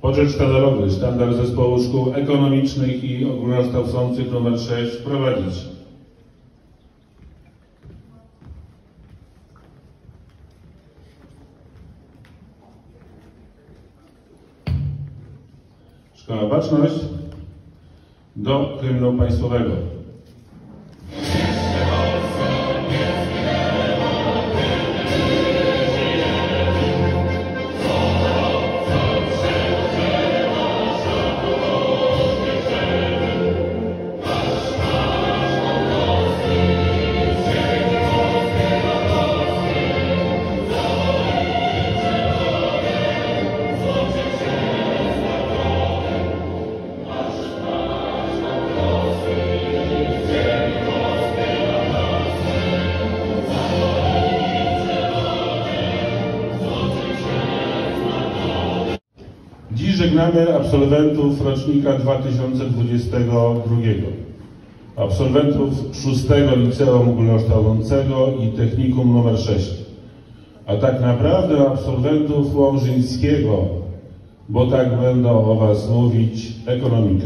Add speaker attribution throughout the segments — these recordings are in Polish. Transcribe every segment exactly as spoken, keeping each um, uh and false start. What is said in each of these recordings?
Speaker 1: Poczet sztandarowy, sztandar Zespołu Szkół Ekonomicznych i Ogólnokształcących numer sześć prowadzić. Szkoła Baczność do hymnu państwowego. Dziś żegnamy absolwentów rocznika dwa tysiące dwudziestego drugiego, absolwentów szóstego Liceum Ogólnokształcącego i Technikum numer sześć, a tak naprawdę absolwentów Łomżyńskiego, bo tak będą o Was mówić, ekonomika.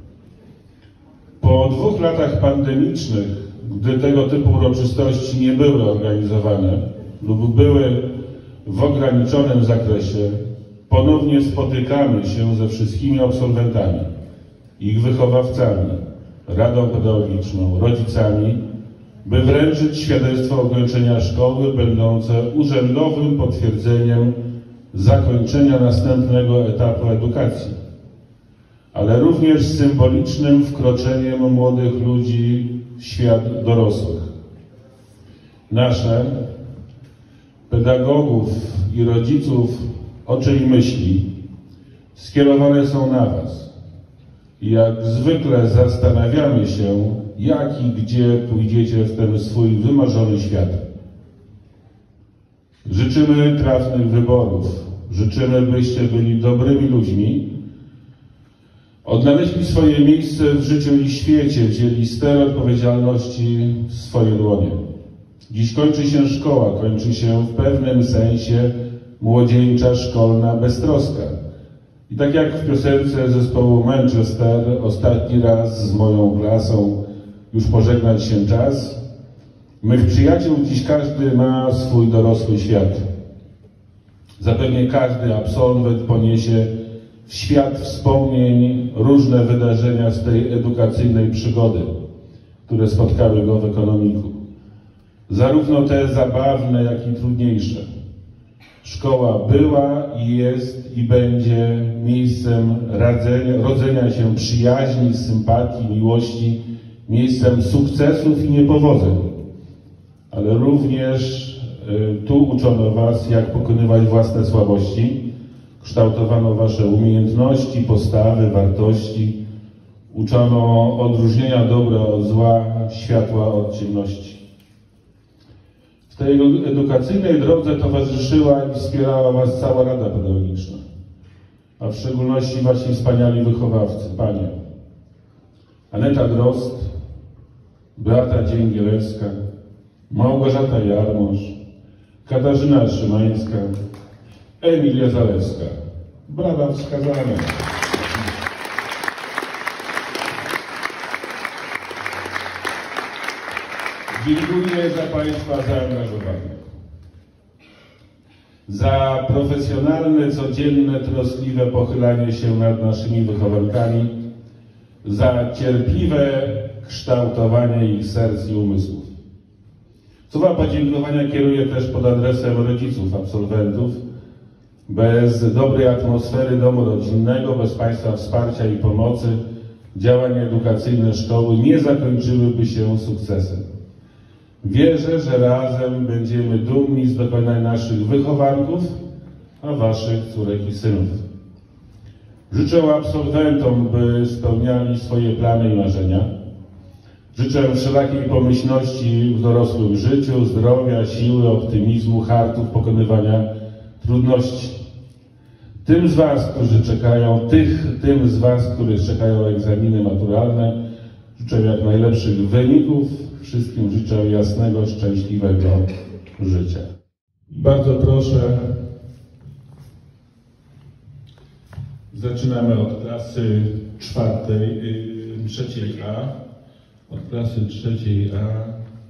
Speaker 1: Po dwóch latach pandemicznych, gdy tego typu uroczystości nie były organizowane lub były w ograniczonym zakresie, ponownie spotykamy się ze wszystkimi absolwentami, ich wychowawcami, radą pedagogiczną, rodzicami, by wręczyć świadectwo ukończenia szkoły będące urzędowym potwierdzeniem zakończenia następnego etapu edukacji, ale również symbolicznym wkroczeniem młodych ludzi w świat dorosłych. Nasze, pedagogów i rodziców, oczy i myśli skierowane są na Was. I jak zwykle zastanawiamy się, jak i gdzie pójdziecie w ten swój wymarzony świat. Życzymy trafnych wyborów. Życzymy, byście byli dobrymi ludźmi, odnaleźli swoje miejsce w życiu i świecie, wzięli ster odpowiedzialności w swoje dłonie. Dziś kończy się szkoła, kończy się w pewnym sensie młodzieńcza, szkolna beztroska. I tak jak w piosence zespołu Manchester, ostatni raz z moją klasą już pożegnać się czas, mych przyjaciół dziś każdy ma swój dorosły świat. Zapewne każdy absolwent poniesie w świat wspomnień różne wydarzenia z tej edukacyjnej przygody, które spotkały go w ekonomiku. Zarówno te zabawne, jak i trudniejsze. Szkoła była i jest i będzie miejscem radzenia, rodzenia się przyjaźni, sympatii, miłości, miejscem sukcesów i niepowodzeń. Ale również y, tu uczono Was, jak pokonywać własne słabości, kształtowano Wasze umiejętności, postawy, wartości, uczono odróżnienia dobra od zła, światła od ciemności. W tej edukacyjnej drodze towarzyszyła i wspierała Was cała Rada Pedagogiczna, a w szczególności Wasi wspaniali wychowawcy, Panie Aneta Drozd, Beata Dzięgielewska, Małgorzata Jarmosz, Katarzyna Szymańska, Emilia Zalewska. Brawa wskazane. Dziękuję za Państwa zaangażowanie, za profesjonalne, codzienne, troskliwe pochylanie się nad naszymi wychowankami, za cierpliwe kształtowanie ich serc i umysłów. Słowa podziękowania kieruję też pod adresem rodziców absolwentów. Bez dobrej atmosfery domu rodzinnego, bez Państwa wsparcia i pomocy, działania edukacyjne szkoły nie zakończyłyby się sukcesem. Wierzę, że razem będziemy dumni z dokonań naszych wychowanków, a Waszych córek i synów. Życzę absolwentom, by spełniali swoje plany i marzenia. Życzę wszelakiej pomyślności w dorosłym życiu, zdrowia, siły, optymizmu, hartów pokonywania trudności. Tym z Was, którzy czekają, tych, tym z Was, których czekają egzaminy maturalne, życzę jak najlepszych wyników. Wszystkim życzę jasnego, szczęśliwego życia. Bardzo proszę Zaczynamy od klasy czwartej, yy, trzeciej A. Od klasy trzeciej A.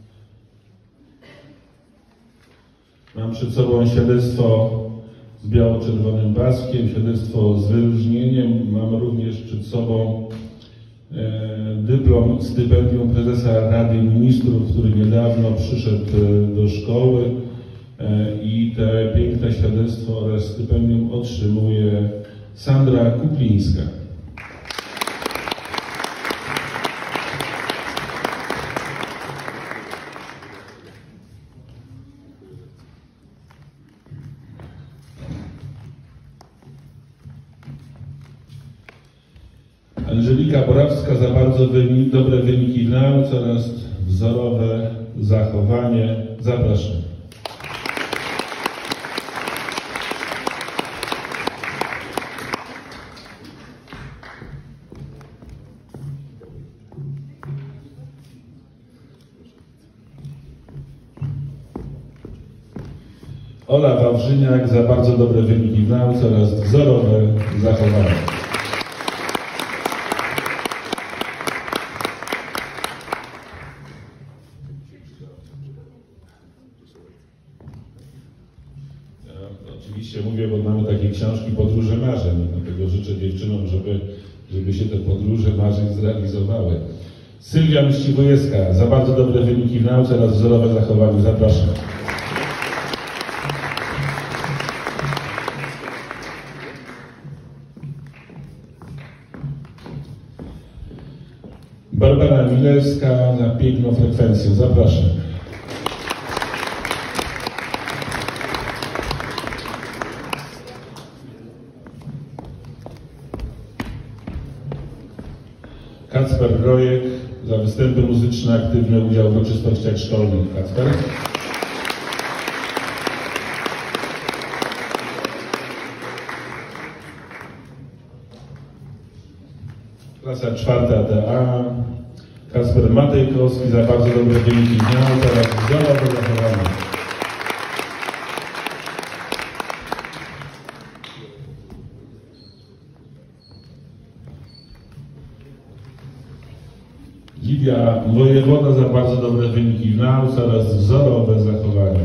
Speaker 1: Mam przed sobą świadectwo z biało-czerwonym paskiem, świadectwo z wyróżnieniem. Mam również przed sobą e, dyplom stypendium prezesa Rady Ministrów, który niedawno przyszedł do szkoły e, i te piękne świadectwo oraz stypendium otrzymuje Sandra Kuplińska. Angelika Borawska za bardzo wynik, dobre wyniki w nauce oraz wzorowe zachowanie. Zapraszam. Ola Wawrzyniak za bardzo dobre wyniki w nauce oraz wzorowe zachowanie. Oczywiście mówię, bo mamy takie książki Podróże Marzeń, dlatego życzę dziewczynom, żeby, żeby się te podróże marzeń zrealizowały. Sylwia Mściwojewska za bardzo dobre wyniki w nauce oraz wzorowe zachowanie. Zapraszam. Barbara Milewska za piękną frekwencję. Zapraszam. Kacper Rojek za występy muzyczne, aktywny udział w uroczystościach szkolnych. Kacper. Klasa czwarta D A. Kacper Matejkowski za bardzo dobre wyniki w nauce oraz wzorowe zachowanie. Lidia Wojewoda za bardzo dobre wyniki w nauce oraz wzorowe zachowanie.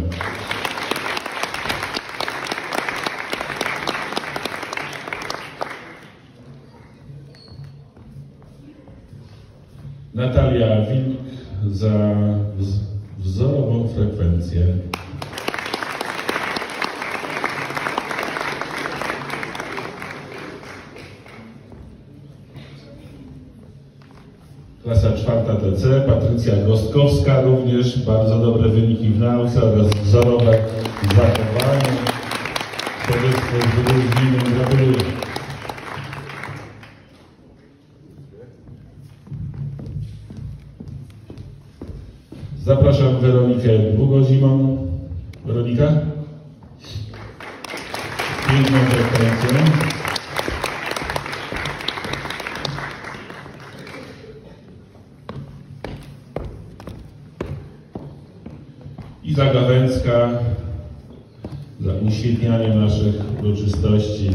Speaker 1: Natalia Wilk za wzorową frekwencję. Klasa czwarta D C, Patrycja Gostkowska, również bardzo dobre wyniki w nauce oraz wzorowe zachowanie. Świadectwo z wyróżnieniem. Gratuluję. Zapraszam Weronikę Długodzimą. Weronika? Piękną frekwencję. Iza Gawęcka za uświetnianie naszych uroczystości.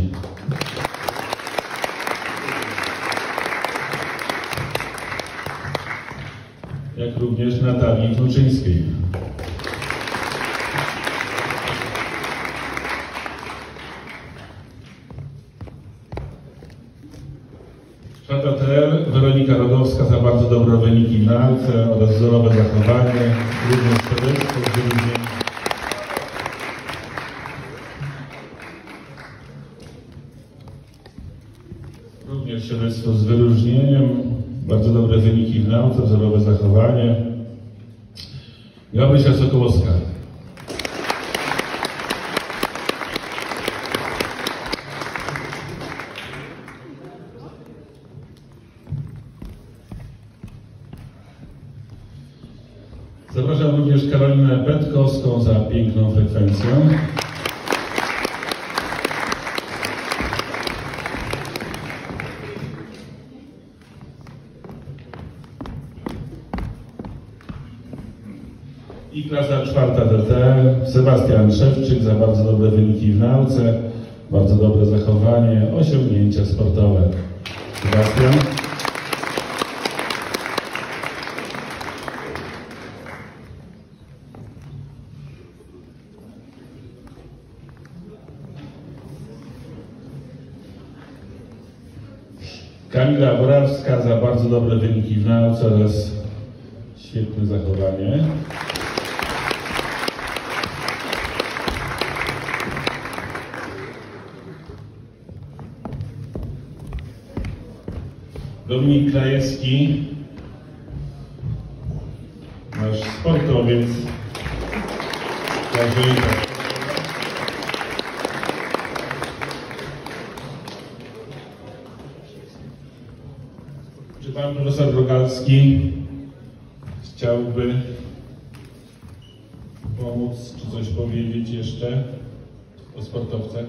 Speaker 1: Jak również Natalii Kluczyńskiej. Czwarta T L, Weronika Rodowska za bardzo dobre wyniki w nauce oraz wzorowe zachowanie, również świadectwo z wyróżnieniem. Również świadectwo z wyróżnieniem, bardzo dobre wyniki w nauce, wzorowe zachowanie. Gabrysia Sokołowska. Zapraszam również Karolinę Petkowską za piękną frekwencję. I klasa czwarta D T, Sebastian Szewczyk za bardzo dobre wyniki w nauce bardzo dobre zachowanie, osiągnięcia sportowe. Sebastian? Kamila Borawska za bardzo dobre wyniki w nauce oraz świetne zachowanie. Dominik Krajewski, nasz sportowiec. Czy pan profesor Rogalski chciałby pomóc, czy coś powiedzieć jeszcze o sportowcach?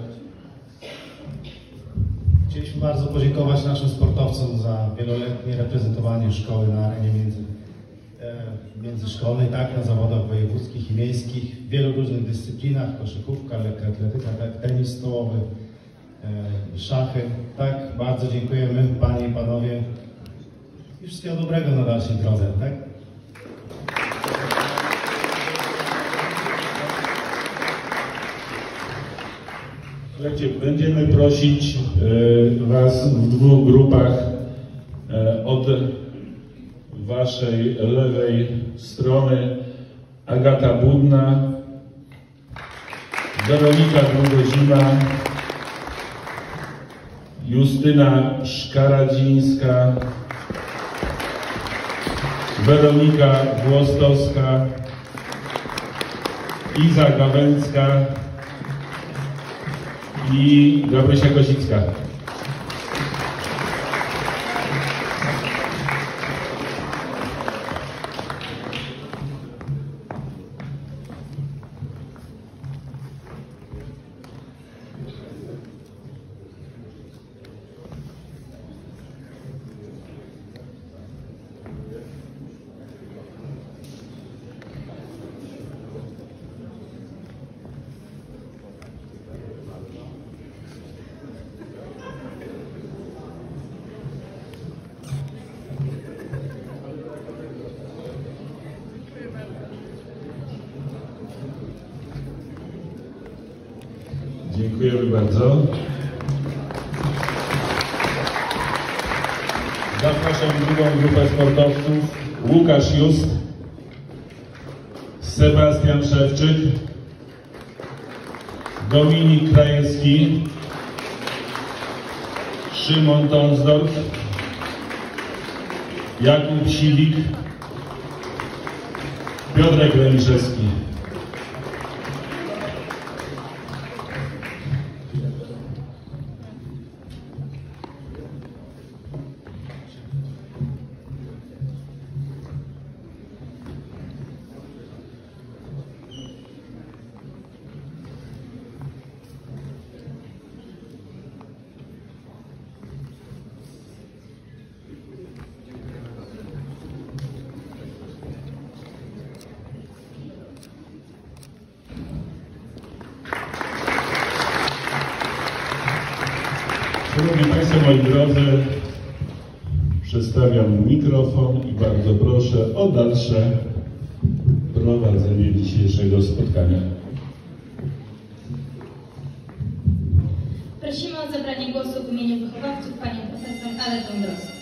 Speaker 2: Chcieliśmy bardzo podziękować naszym sportowcom za wieloletnie reprezentowanie szkoły na arenie między, e, międzyszkolnej, tak, na zawodach wojewódzkich i miejskich, w wielu różnych dyscyplinach, koszykówka, lekka atletyka, tak, tenis stołowy, e, szachy. Tak, bardzo dziękujemy Panie i Panowie i wszystkiego dobrego na dalszej drodze, tak?
Speaker 1: Słuchajcie, będziemy prosić y, Was w dwóch grupach y, od Waszej lewej strony Agata Budna, Weronika Długozima, Justyna Szkaradzińska, Weronika Włostowska, Iza Gawęcka i Gabrysia Kosicka. Dziękujemy bardzo. Zapraszam drugą grupę sportowców. Łukasz Just, Sebastian Szewczyk, Dominik Krajewski, Szymon Tonsdorf, Jakub Siwik, Piotrek Remiszewski. Szanowni Państwo, moi drodzy, przedstawiam mikrofon i bardzo proszę o dalsze prowadzenie dzisiejszego spotkania.
Speaker 3: Prosimy o zabranie głosu w imieniu wychowawców panią profesor Alę Dąbrowską.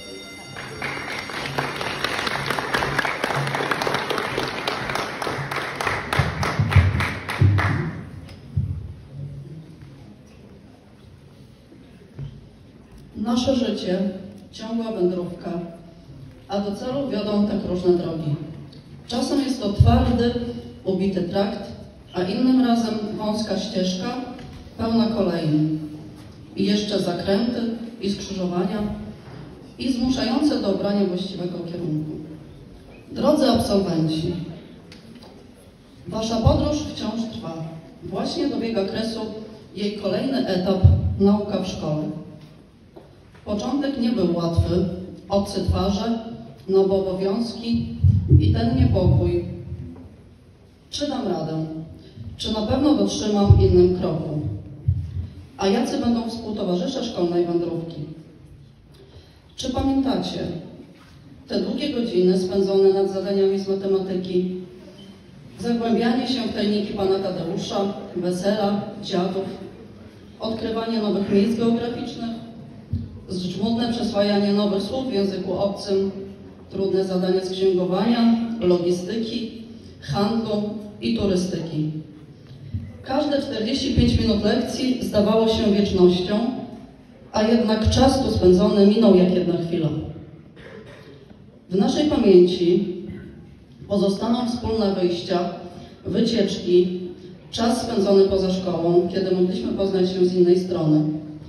Speaker 4: Nasze życie, ciągła wędrówka, a do celu wiodą tak różne drogi. Czasem jest to twardy, ubity trakt, a innym razem wąska ścieżka, pełna kolejn. I jeszcze zakręty i skrzyżowania i zmuszające do obrania właściwego kierunku. Drodzy absolwenci, wasza podróż wciąż trwa. Właśnie dobiega kresu jej kolejny etap – nauka w szkole. Początek nie był łatwy, obce twarze, nowe obowiązki i ten niepokój. Czy dam radę? Czy na pewno dotrzymam w innym kroku? A jacy będą współtowarzysze szkolnej wędrówki? Czy pamiętacie te długie godziny spędzone nad zadaniami z matematyki, zagłębianie się w tajniki pana Tadeusza, wesela, dziadów, odkrywanie nowych miejsc geograficznych, żmudne przyswajanie nowych słów w języku obcym, trudne zadania z księgowania, logistyki, handlu i turystyki. Każde czterdzieści pięć minut lekcji zdawało się wiecznością, a jednak czas tu spędzony minął jak jedna chwila. W naszej pamięci pozostaną wspólne wyjścia, wycieczki, czas spędzony poza szkołą, kiedy mogliśmy poznać się z innej strony.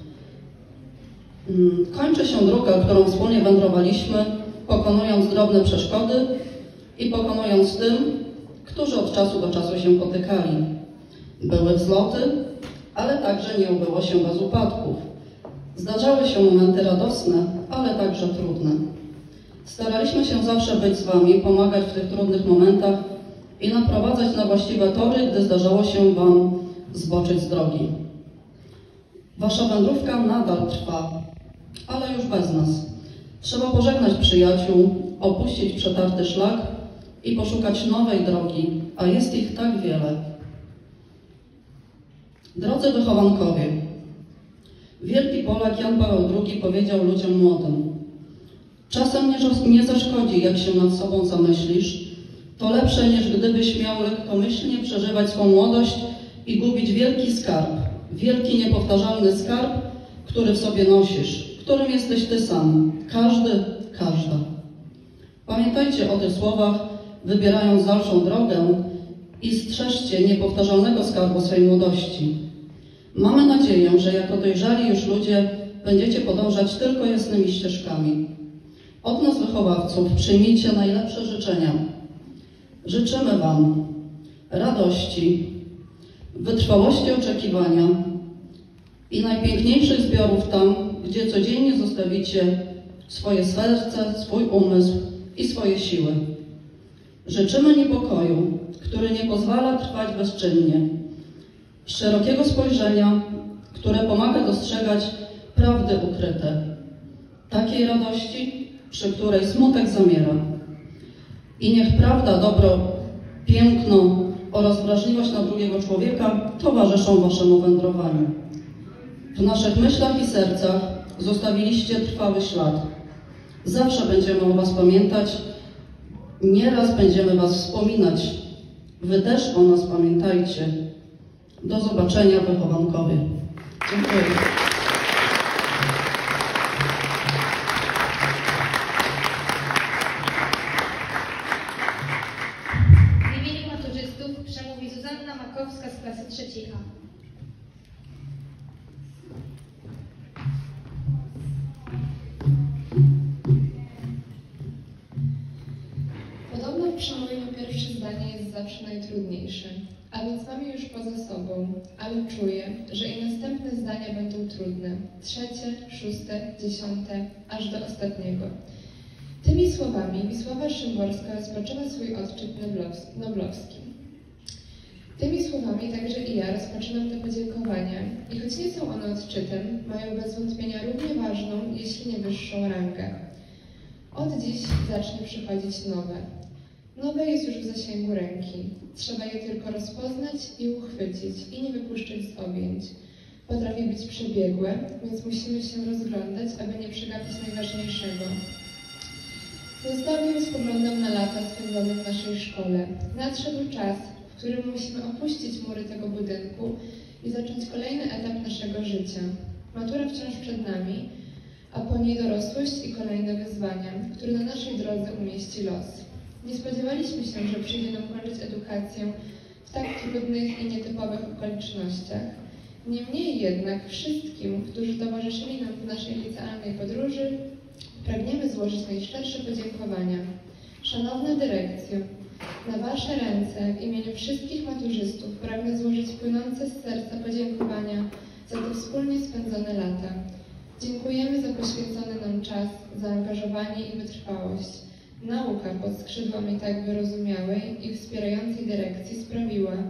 Speaker 4: Kończy się droga, którą wspólnie wędrowaliśmy, pokonując drobne przeszkody i pokonując tym, którzy od czasu do czasu się potykali. Były wzloty, ale także nie ubyło się bez upadków. Zdarzały się momenty radosne, ale także trudne. Staraliśmy się zawsze być z Wami, pomagać w tych trudnych momentach i naprowadzać na właściwe tory, gdy zdarzało się Wam zboczyć z drogi. Wasza wędrówka nadal trwa, ale już bez nas. Trzeba pożegnać przyjaciół, opuścić przetarty szlak i poszukać nowej drogi, a jest ich tak wiele. Drodzy wychowankowie, wielki Polak Jan Paweł drugi powiedział ludziom młodym: czasem nie, nie zaszkodzi, jak się nad sobą zamyślisz, to lepsze, niż gdybyś miał lekkomyślnie przeżywać swą młodość i gubić wielki skarb, wielki niepowtarzalny skarb, który w sobie nosisz, którym jesteś ty sam, każdy, każda. Pamiętajcie o tych słowach, wybierając dalszą drogę i strzeżcie niepowtarzalnego skarbu swej młodości. Mamy nadzieję, że jako dojrzali już ludzie będziecie podążać tylko jasnymi ścieżkami. Od nas, wychowawców, przyjmijcie najlepsze życzenia. Życzymy Wam radości, wytrwałości oczekiwania i najpiękniejszych zbiorów tam, gdzie codziennie zostawicie swoje serce, swój umysł i swoje siły. Życzymy niepokoju, który nie pozwala trwać bezczynnie, szerokiego spojrzenia, które pomaga dostrzegać prawdy ukryte, takiej radości, przy której smutek zamiera. I niech prawda, dobro, piękno oraz wrażliwość na drugiego człowieka towarzyszą Waszemu wędrowaniu. W naszych myślach i sercach zostawiliście trwały ślad. Zawsze będziemy o Was pamiętać, nieraz będziemy Was wspominać. Wy też o nas pamiętajcie. Do zobaczenia, wychowankowie. Dziękuję.
Speaker 3: W imieniu maturzystów przemówi Zuzanna Makowska z klasy trzeciej A.
Speaker 5: Podobno w przemówieniu pierwsze zdanie jest zawsze najtrudniejsze, a więc mamy już poza sobą, ale czuję, że i następne zdania będą trudne, trzecie, szóste, dziesiąte, aż do ostatniego. Tymi słowami Wisława Szymborska rozpoczęła swój odczyt noblowski. Tymi słowami także i ja rozpoczynam te podziękowania i choć nie są one odczytem, mają bez wątpienia równie ważną, jeśli nie wyższą rangę. Od dziś zacznie przychodzić nowe. Nowe jest już w zasięgu ręki. Trzeba je tylko rozpoznać i uchwycić i nie wypuszczać z objęć. Potrafi być przebiegłe, więc musimy się rozglądać, aby nie przegapić najważniejszego. Zostawiam spoglądam na lata spędzone w naszej szkole. Nadszedł czas, w którym musimy opuścić mury tego budynku i zacząć kolejny etap naszego życia. Matura wciąż przed nami, a po niej dorosłość i kolejne wyzwania, które na naszej drodze umieści los. Nie spodziewaliśmy się, że przyjdzie nam kończyć edukację w tak trudnych i nietypowych okolicznościach. Niemniej jednak wszystkim, którzy towarzyszyli nam w naszej licealnej podróży, pragniemy złożyć najszczersze podziękowania. Szanowna dyrekcjo, na Wasze ręce w imieniu wszystkich maturzystów pragnę złożyć płynące z serca podziękowania za te wspólnie spędzone lata. Dziękujemy za poświęcony nam czas, zaangażowanie i wytrwałość. Nauka pod skrzydłami tak wyrozumiałej i wspierającej dyrekcji sprawiła,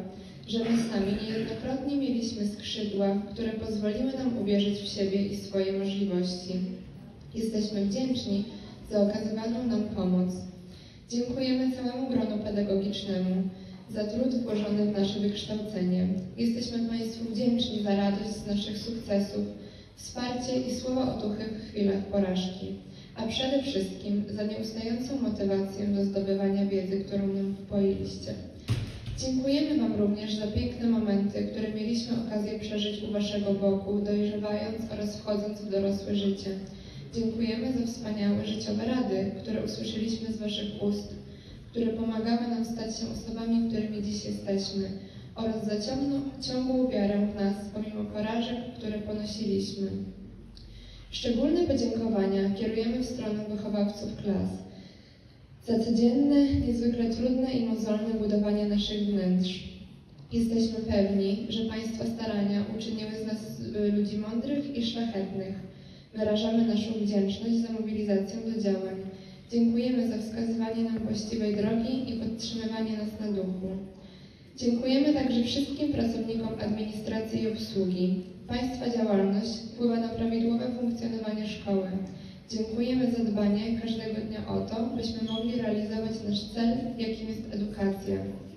Speaker 5: że my sami niejednokrotnie mieliśmy skrzydła, które pozwoliły nam uwierzyć w siebie i swoje możliwości. Jesteśmy wdzięczni za okazywaną nam pomoc. Dziękujemy całemu gronu pedagogicznemu za trud włożony w nasze wykształcenie. Jesteśmy Państwu wdzięczni za radość z naszych sukcesów, wsparcie i słowa otuchy w chwilach porażki, a przede wszystkim za nieustającą motywację do zdobywania wiedzy, którą nam wpoiliście. Dziękujemy Wam również za piękne momenty, które mieliśmy okazję przeżyć u Waszego boku, dojrzewając oraz wchodząc w dorosłe życie. Dziękujemy za wspaniałe życiowe rady, które usłyszeliśmy z Waszych ust, które pomagały nam stać się osobami, którymi dziś jesteśmy, oraz za ciągłą, ciągłą wiarę w nas, pomimo porażek, które ponosiliśmy. Szczególne podziękowania kierujemy w stronę wychowawców klas za codzienne, niezwykle trudne i mozolne budowanie naszych wnętrz. Jesteśmy pewni, że Państwa starania uczyniły z nas ludzi mądrych i szlachetnych. Wyrażamy naszą wdzięczność za mobilizację do działań. Dziękujemy za wskazywanie nam właściwej drogi i podtrzymywanie nas na duchu. Dziękujemy także wszystkim pracownikom administracji i obsługi. Państwa działalność wpływa na prawidłowe funkcjonowanie szkoły. Dziękujemy za dbanie każdego dnia o to, byśmy mogli realizować nasz cel, jakim jest edukacja.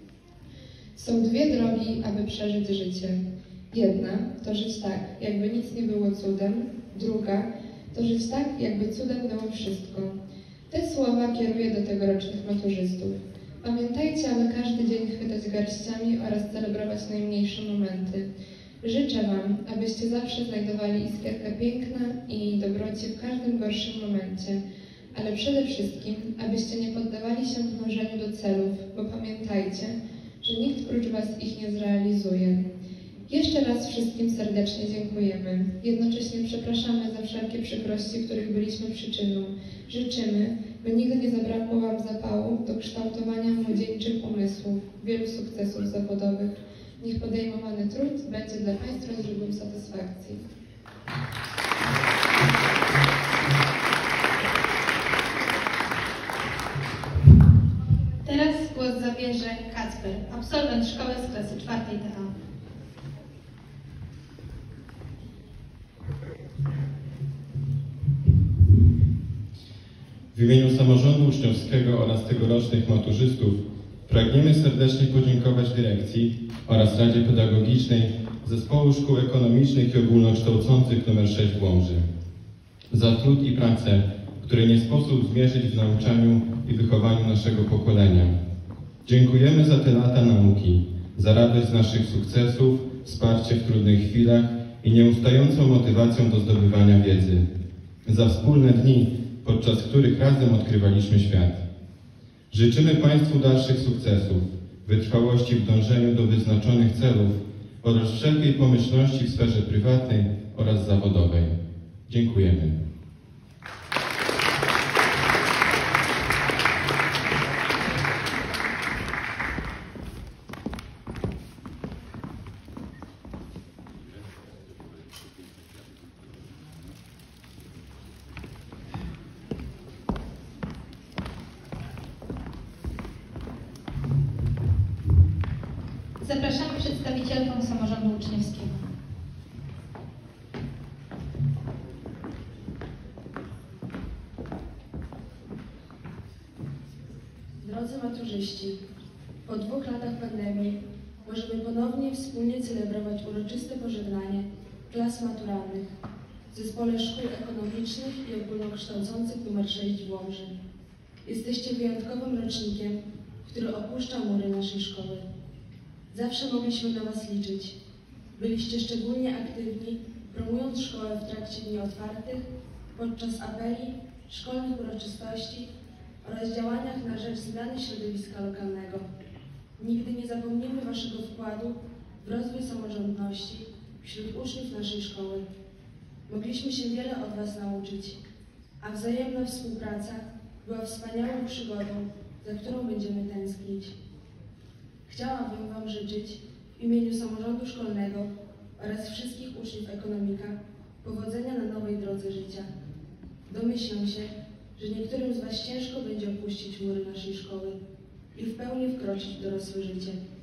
Speaker 5: Są dwie drogi, aby przeżyć życie. Jedna to żyć tak, jakby nic nie było cudem. Druga to żyć tak, jakby cudem było wszystko. Te słowa kieruję do tegorocznych maturzystów. Pamiętajcie, aby każdy dzień chwytać garściami oraz celebrować najmniejsze momenty. Życzę Wam, abyście zawsze znajdowali iskierkę piękna i dobroci w każdym gorszym momencie, ale przede wszystkim, abyście nie poddawali się dążeniu do celów, bo pamiętajcie, że nikt prócz Was ich nie zrealizuje. Jeszcze raz wszystkim serdecznie dziękujemy. Jednocześnie przepraszamy za wszelkie przykrości, których byliśmy przyczyną. Życzymy, by nigdy nie zabrakło Wam zapału do kształtowania młodzieńczych umysłów, wielu sukcesów zawodowych. Niech podejmowany trud będzie dla Państwa źródłem satysfakcji.
Speaker 3: Teraz głos zabierze Kacper, absolwent szkoły z klasy czwartej D A.
Speaker 6: W imieniu samorządu uczniowskiego oraz tegorocznych maturzystów pragniemy serdecznie podziękować dyrekcji oraz Radzie Pedagogicznej Zespołu Szkół Ekonomicznych i Ogólnokształcących nr sześć w Łomży za trud i pracę, której nie sposób zmierzyć w nauczaniu i wychowaniu naszego pokolenia. Dziękujemy za te lata nauki, za radość z naszych sukcesów, wsparcie w trudnych chwilach i nieustającą motywacją do zdobywania wiedzy, za wspólne dni, podczas których razem odkrywaliśmy świat. Życzymy Państwu dalszych sukcesów, wytrwałości w dążeniu do wyznaczonych celów oraz wszelkiej pomyślności w sferze prywatnej oraz zawodowej. Dziękujemy.
Speaker 3: Zapraszamy przedstawicielkę samorządu uczniowskiego.
Speaker 7: Drodzy maturzyści, po dwóch latach pandemii możemy ponownie wspólnie celebrować uroczyste pożegnanie klas maturalnych w Zespole Szkół Ekonomicznych i Ogólnokształcących nr sześć w Łomży. Jesteście wyjątkowym rocznikiem, który opuszcza mury naszej szkoły. Zawsze mogliśmy na Was liczyć. Byliście szczególnie aktywni, promując szkołę w trakcie dni otwartych, podczas apeli, szkolnych uroczystości oraz działaniach na rzecz zmiany środowiska lokalnego. Nigdy nie zapomnimy Waszego wkładu w rozwój samorządności wśród uczniów naszej szkoły. Mogliśmy się wiele od Was nauczyć, a wzajemna współpraca była wspaniałą przygodą, za którą będziemy tęsknić. Chciałabym Wam życzyć w imieniu samorządu szkolnego oraz wszystkich uczniów ekonomika powodzenia na nowej drodze życia. Domyślam się, że niektórym z Was ciężko będzie opuścić mury naszej szkoły i w pełni wkroczyć w dorosłe życie.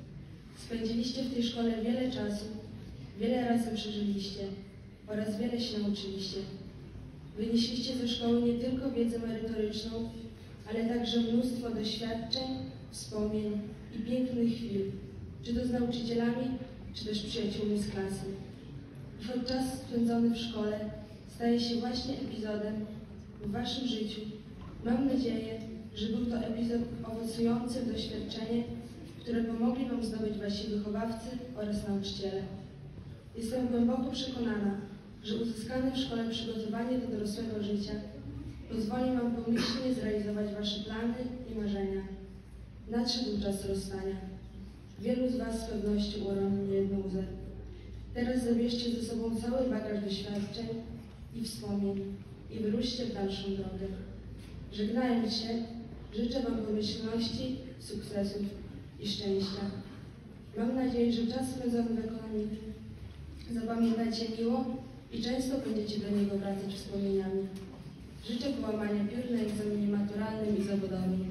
Speaker 7: Spędziliście w tej szkole wiele czasu, wiele razem przeżyliście oraz wiele się nauczyliście. Wynieśliście ze szkoły nie tylko wiedzę merytoryczną, ale także mnóstwo doświadczeń, wspomnień i pięknych chwil, czy to z nauczycielami, czy też przyjaciółmi z klasy. I choć czas spędzony w szkole staje się właśnie epizodem w waszym życiu, mam nadzieję, że był to epizod owocujący w doświadczenie, które pomogli wam zdobyć wasi wychowawcy oraz nauczyciele. Jestem głęboko przekonana, że uzyskane w szkole przygotowanie do dorosłego życia pozwoli wam pomyślnie zrealizować wasze plany i marzenia. Nadszedł czas rozstania. Wielu z was z pewnością uroni jedną łzę. Teraz zabierzcie ze sobą cały bagaż doświadczeń i wspomnień i wyruszcie w dalszą drogę. Żegnając się, życzę wam pomyślności, sukcesów i szczęścia. Mam nadzieję, że czas spędzony w ekonomii zapamiętacie miło i często będziecie do niego wracać wspomnieniami. Życzę połamania piór na egzaminie maturalnym i zawodowym.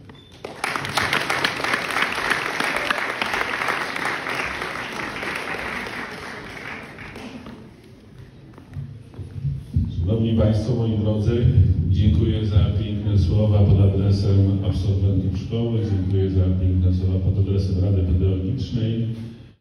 Speaker 1: Szanowni Państwo, moi drodzy, dziękuję za piękne słowa pod adresem absolwentów szkoły, dziękuję za piękne słowa pod adresem Rady Pedagogicznej.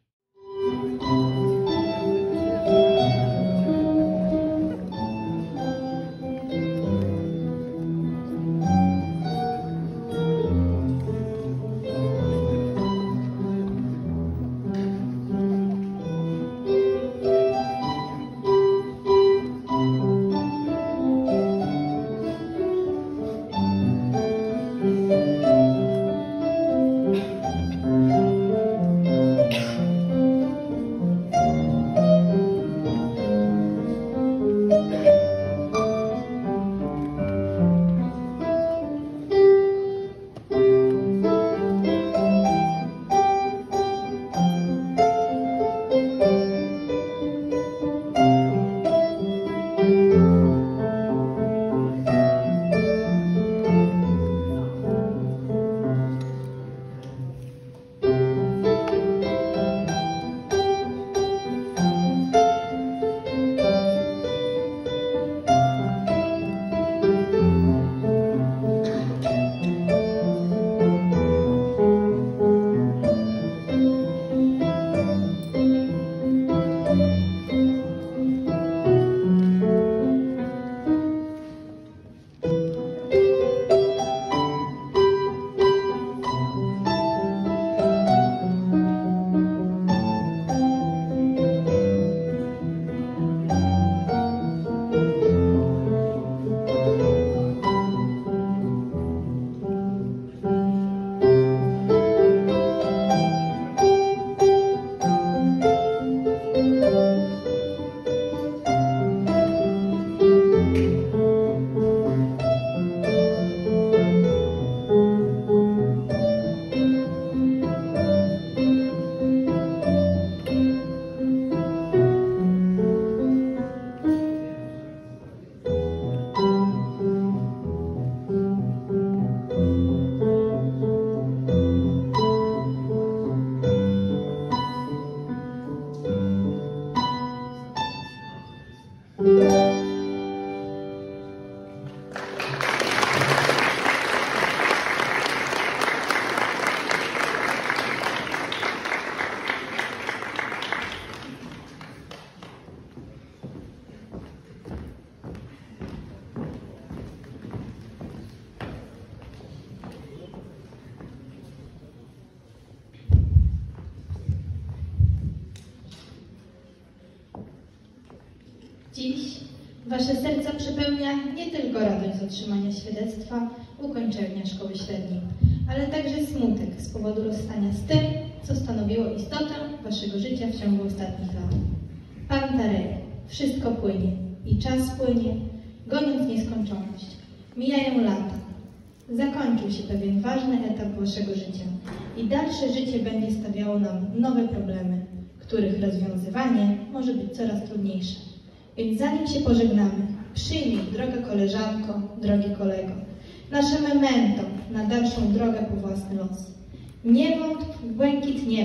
Speaker 3: Dziś wasze serca przepełnia nie tylko radość z otrzymania świadectwa ukończenia szkoły średniej, ale także smutek z powodu rozstania z tym, co stanowiło istotę waszego życia w ciągu ostatnich lat. Pantarej, wszystko płynie i czas płynie, goniąc nieskończoność. Mijają lata. Zakończył się pewien ważny etap waszego życia i dalsze życie będzie stawiało nam nowe problemy, których rozwiązywanie może być coraz trudniejsze. Więc zanim się pożegnamy, przyjmij, droga koleżanko, drogi kolego, nasze memento na dalszą drogę po własny los. Nie wątp w błękit nieba,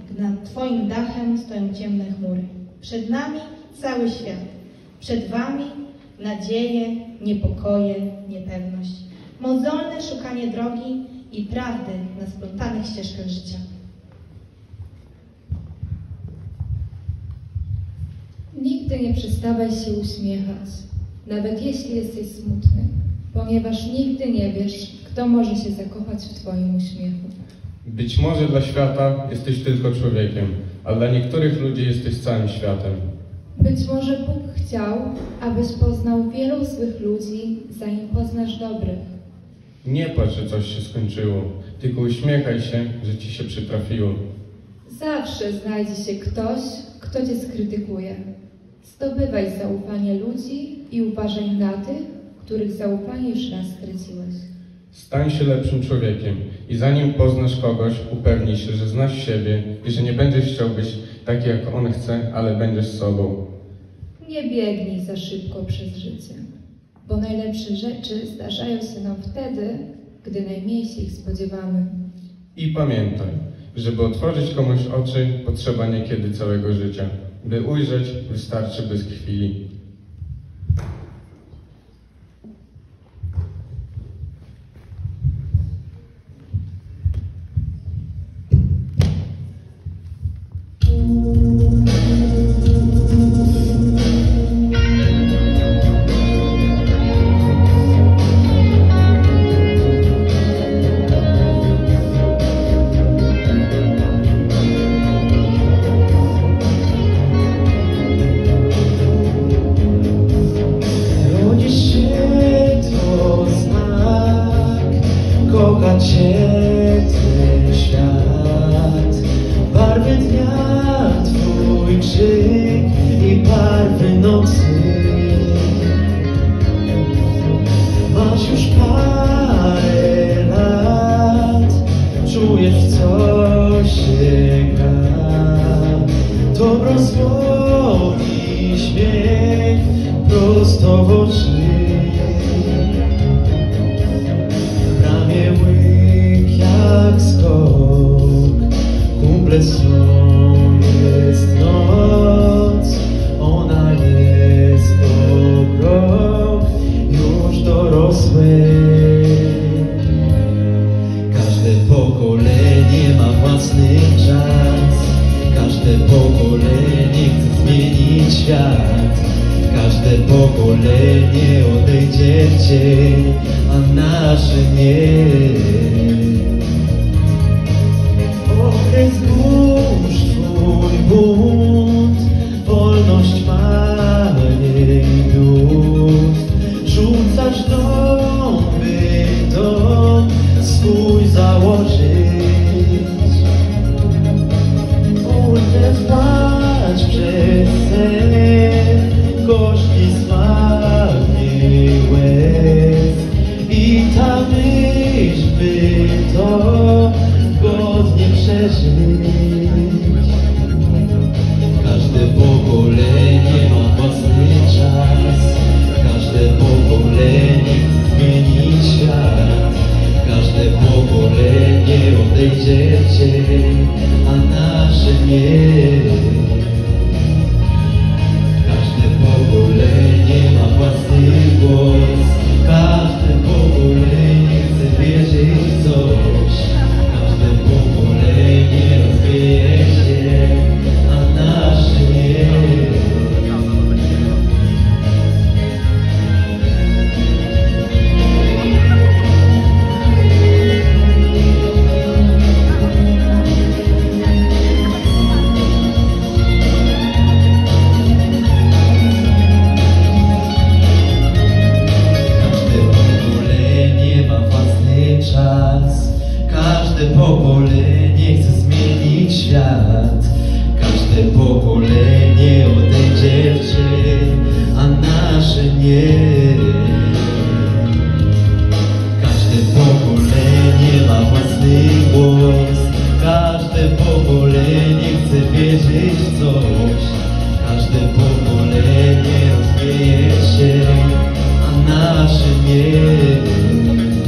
Speaker 3: gdy nad Twoim dachem stoją ciemne chmury. Przed nami cały świat. Przed Wami nadzieje, niepokoje, niepewność. Mozolne szukanie drogi i prawdy na splątanych ścieżkach życia.
Speaker 8: Nigdy nie przestawaj się uśmiechać, nawet jeśli jesteś smutny, ponieważ nigdy nie wiesz, kto może się zakochać w Twoim uśmiechu.
Speaker 6: Być może dla świata jesteś tylko człowiekiem, a dla niektórych ludzi jesteś całym światem.
Speaker 8: Być może Bóg chciał, abyś poznał wielu złych ludzi, zanim poznasz dobrych.
Speaker 6: Nie płacz, że coś się skończyło, tylko uśmiechaj się, że ci się przytrafiło.
Speaker 8: Zawsze znajdzie się ktoś, kto cię skrytykuje. Zdobywaj zaufanie ludzi i uważaj na tych, których zaufanie już raz straciłeś.
Speaker 6: Stań się lepszym człowiekiem i zanim poznasz kogoś, upewnij się, że znasz siebie i że nie będziesz chciał być taki, jak on chce, ale będziesz sobą.
Speaker 8: Nie biegnij za szybko przez życie, bo najlepsze rzeczy zdarzają się nam wtedy, gdy najmniej się ich spodziewamy.
Speaker 6: I pamiętaj, żeby otworzyć komuś oczy, potrzeba niekiedy całego życia. By ujrzeć, wystarczy bez chwili.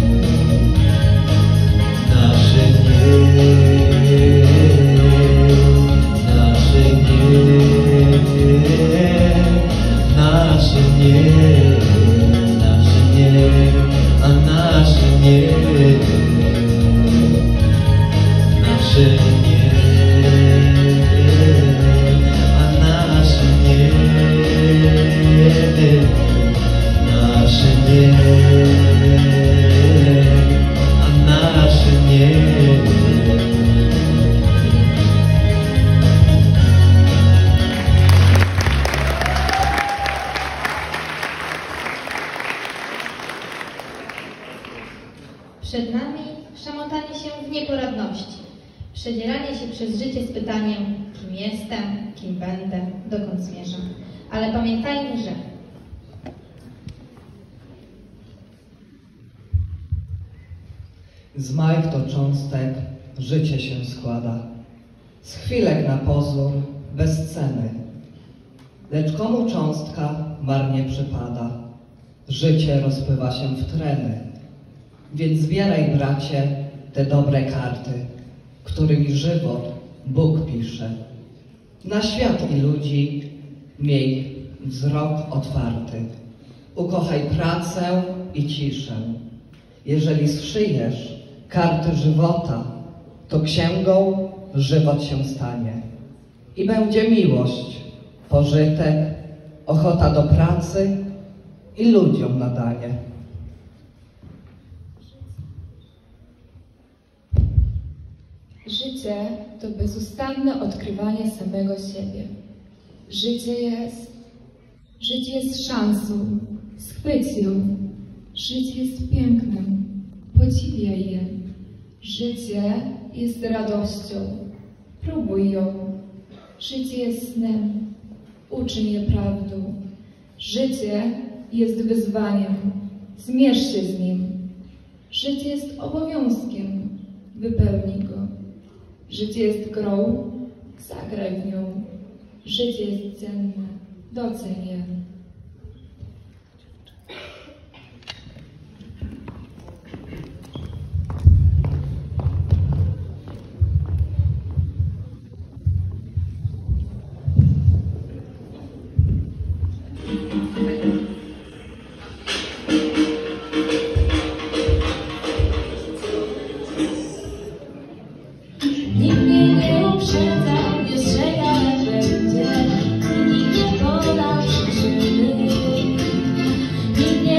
Speaker 9: Nasze nie nie, nasze nie, a nasze nie, nasze nie, a nasze nie, nasze nie, a nasze nie.
Speaker 3: Przed nami szamotanie się w nieporadności, przedzieranie się przez życie z pytaniem, kim jestem, kim będę, dokąd zmierzam. Ale pamiętajmy, że
Speaker 10: z małych to cząstek życie się składa, z chwilek na pozór bez ceny. Lecz komu cząstka marnie przypada, życie rozpływa się w treny. Więc zbieraj, bracie, te dobre karty, którymi żywot Bóg pisze. Na świat i ludzi miej wzrok otwarty. Ukochaj pracę i ciszę. Jeżeli zszyjesz karty żywota, to księgą żywot się stanie. I będzie miłość, pożytek, ochota do pracy i ludziom nadanie.
Speaker 8: Życie to bezustanne odkrywanie samego siebie. Życie jest, życie jest szansą, schwyć ją. Życie jest pięknem, podziwiaj je. Życie jest radością, próbuj ją. Życie jest snem, uczyń je prawdą. Życie jest wyzwaniem, zmierz się z nim. Życie jest obowiązkiem, wypełnij go. Życie jest grą, zagraj w nią. Życie jest cenne, doceń je.
Speaker 11: Nikt mnie nie uprzedzał, nie strzegał, jak będzie, i nikt nie podał przyczyny. Nikt nie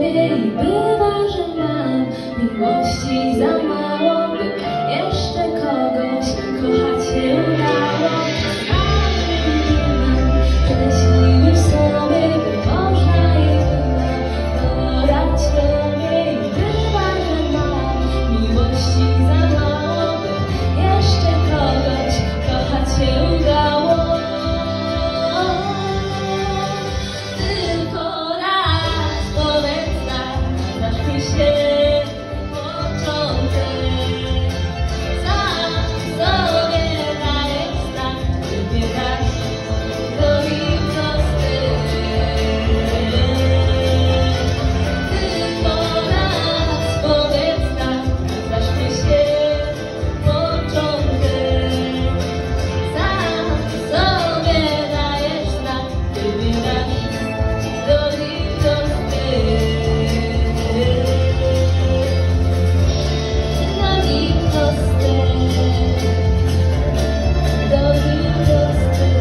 Speaker 11: sobie i bywa, że mam miłości za mało, by jeszcze kogoś kochać się udało. Tyle siły w sobie, by można je chyba dodać sobie i bywa, że mam miłości za mało, by jeszcze kogoś kochać się udało. Tylko raz powiedz tak, zaśmiej się początek. Sam sobie dajesz znak, wybierasz do nich prosty. Tylko raz powiedz tak, zaśmiej się początek. Sam sobie dajesz znak, wybierasz do nich prosty. Do nich prosty. Do nich prosty.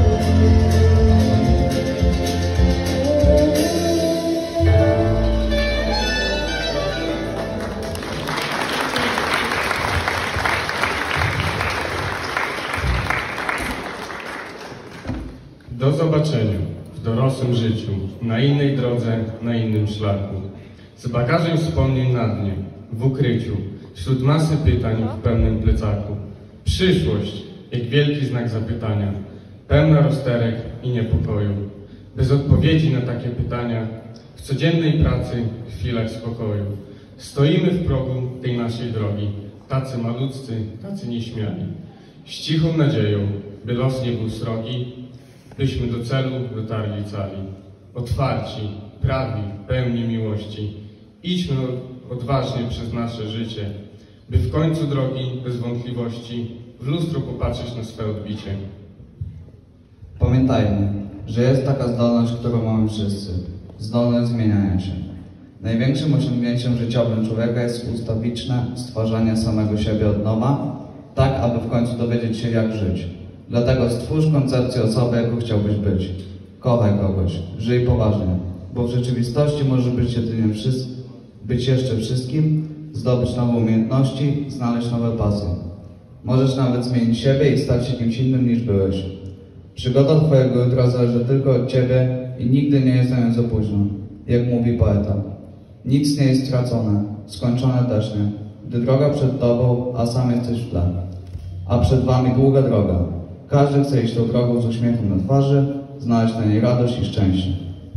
Speaker 6: Do zobaczenia w dorosłym życiu, na innej drodze, na innym szlaku. Z bagażem wspomnień na dnie, w ukryciu, wśród masy pytań w pełnym plecaku. Przyszłość, jak wielki znak zapytania, pełna rozterek i niepokoju. Bez odpowiedzi na takie pytania, w codziennej pracy, w chwilach spokoju. Stoimy w progu tej naszej drogi, tacy malutcy, tacy nieśmiali. Z cichą nadzieją, by los nie był srogi, byśmy do celu dotarli cali. Otwarci, prawi, pełni miłości. Idźmy odważnie przez nasze życie, by w końcu drogi, bez wątpliwości, w lustro popatrzeć na swe odbicie.
Speaker 12: Pamiętajmy, że jest taka zdolność, którą mamy wszyscy. Zdolność zmieniania się. Największym osiągnięciem życiowym człowieka jest ustawiczne stwarzanie samego siebie od nowa, tak aby w końcu dowiedzieć się, jak żyć. Dlatego stwórz koncepcję osoby, jaką chciałbyś być. Kochaj kogoś, żyj poważnie, bo w rzeczywistości może być jedynie wszystko, być jeszcze wszystkim, zdobyć nowe umiejętności, znaleźć nowe pasje. Możesz nawet zmienić siebie i stać się kimś innym niż byłeś. Przygoda twojego jutra zależy tylko od ciebie i nigdy nie jest na nią za późno. Jak mówi poeta. Nic nie jest stracone, skończone też nie. Gdy droga przed tobą, a sam jesteś w tle. A przed wami długa droga. Każdy chce iść tą drogą z uśmiechem na twarzy, znaleźć na niej radość i szczęście.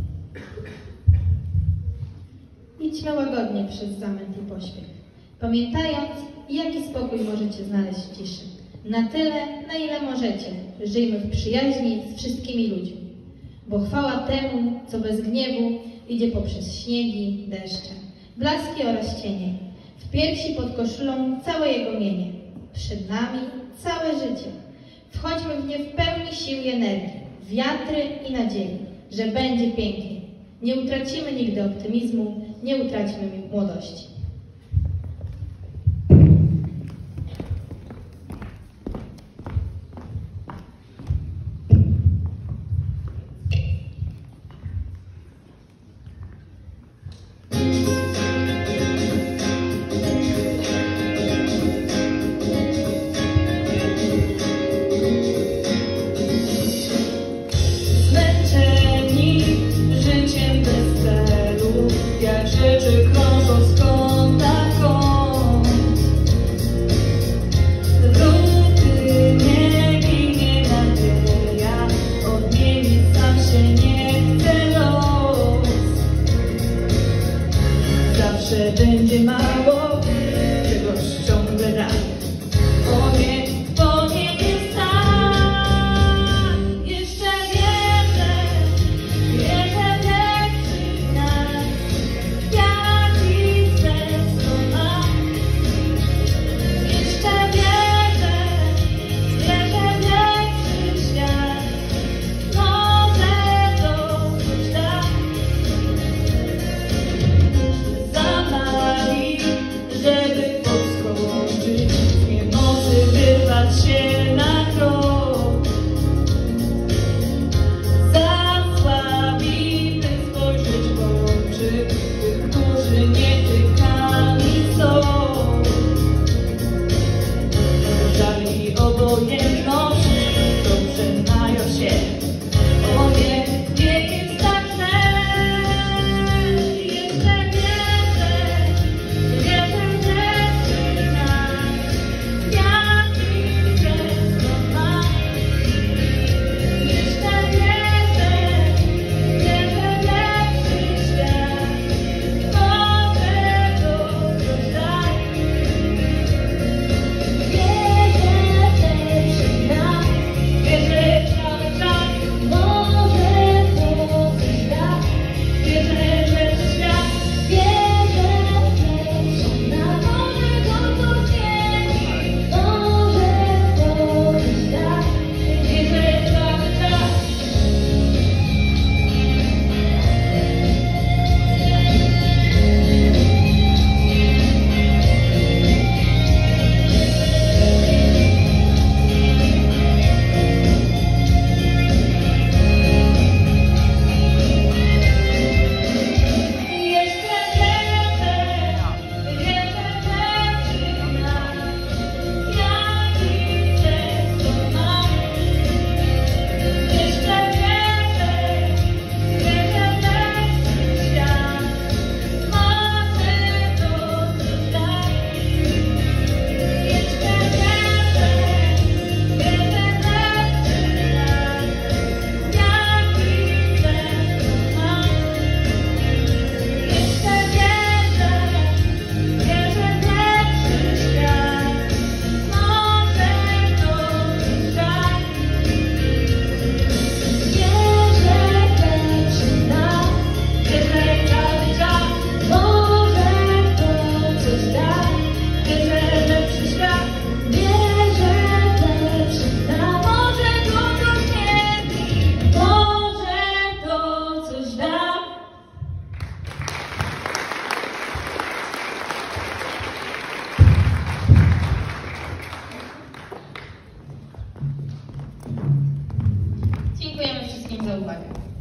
Speaker 3: Idźmy łagodnie przez zamęt i pośpiech, pamiętając, jaki spokój możecie znaleźć w ciszy. Na tyle, na ile możecie, żyjmy w przyjaźni z wszystkimi ludźmi, bo chwała temu, co bez gniewu idzie poprzez śniegi, deszcze, blaski oraz cienie, w piersi pod koszulą całe jego mienie, przed nami całe życie. Wchodźmy w nie w pełni sił i energii, wiatry i nadziei, że będzie pięknie. Nie utracimy nigdy optymizmu, nie utracimy młodości.
Speaker 11: Będzie mało, czegoś ciągle brak. O nie, bo nie jest tak. Jeszcze wierzę, wierzę w lepszy nas. Jaki serce ma. Jeszcze wierzę, wierzę w lepszy świat. Może to coś da. Zamali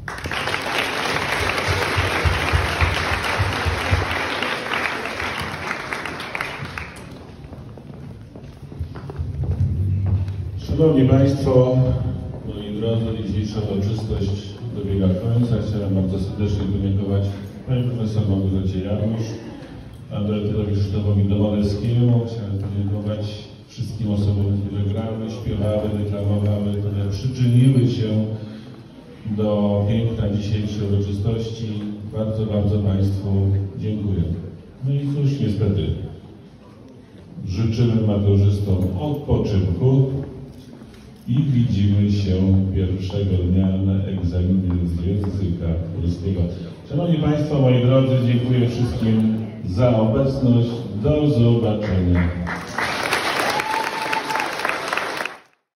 Speaker 1: Szanowni Państwo, moi drodzy, dzisiejsza uroczystość dobiega końca. Chciałem bardzo serdecznie podziękować Pani Profesor Małgorzacie Janusz, Panu Dyrektorowi Krzysztofowi Domalewskiemu. Chciałem podziękować wszystkim osobom, które grały, śpiewały, deklamowały, które przyczyniły się do piękna dzisiejszej uroczystości. Bardzo, bardzo Państwu dziękuję. No i cóż, niestety, życzymy maturzystom odpoczynku i widzimy się pierwszego dnia na egzaminie z języka polskiego. Szanowni Państwo, moi drodzy, dziękuję wszystkim za obecność. Do zobaczenia.